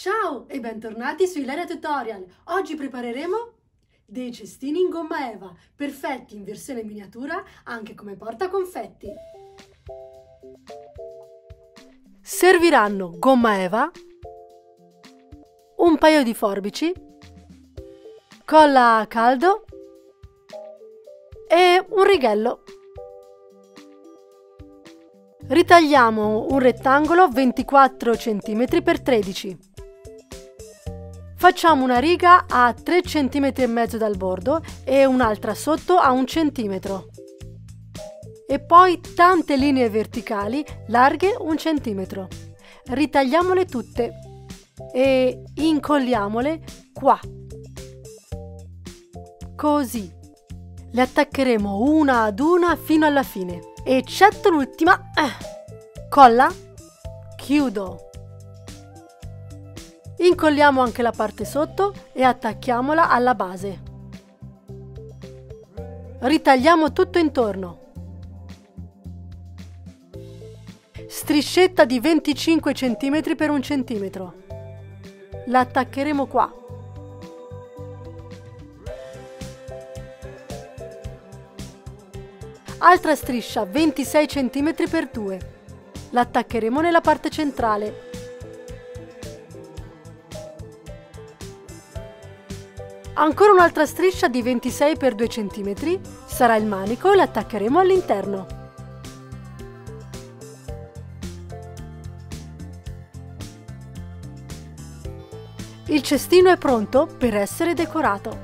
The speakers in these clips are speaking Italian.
Ciao e bentornati su Ilaria Tutorial. Oggi prepareremo dei cestini in gomma eva, perfetti in versione miniatura anche come portaconfetti. Serviranno gomma eva, un paio di forbici, colla a caldo e un righello. Ritagliamo un rettangolo 24 cm x 13 cm. Facciamo una riga a 3,5 cm dal bordo e un'altra sotto a 1 cm. E poi tante linee verticali larghe 1 cm. Ritagliamole tutte e incolliamole qua. Così. Le attaccheremo una ad una fino alla fine. Eccetto l'ultima. Colla. Chiudo. Incolliamo anche la parte sotto e attacchiamola alla base. Ritagliamo tutto intorno. Striscetta di 25 cm x 1 cm. La attaccheremo qua. Altra striscia 26 cm x 2. La attaccheremo nella parte centrale. Ancora un'altra striscia di 26 x 2 cm, sarà il manico e l'attaccheremo all'interno. Il cestino è pronto per essere decorato.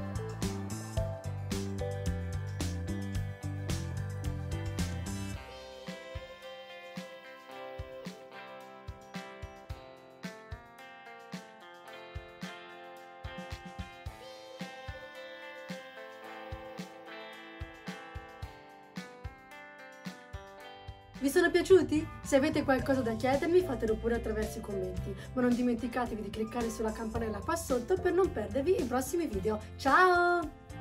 Vi sono piaciuti? Se avete qualcosa da chiedermi fatelo pure attraverso i commenti, ma non dimenticatevi di cliccare sulla campanella qua sotto per non perdervi i prossimi video. Ciao!